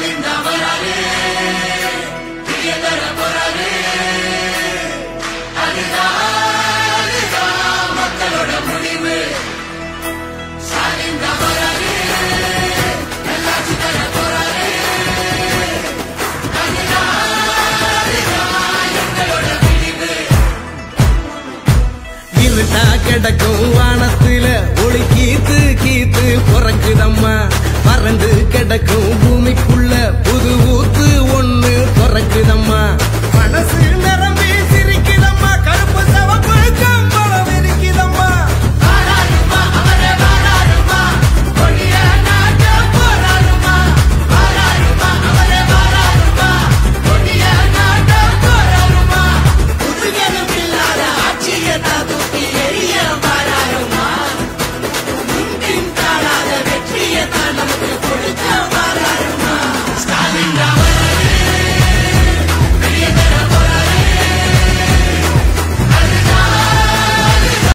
கிடக்கும் வானத்துல ஒளி கீத்து கீத்து பிறக்குதம்மா பறந்து கிடக்கும் பூமிக்குள்ள புது ஊத்து ஒண்ணு பிறக்குதம்மா மனசு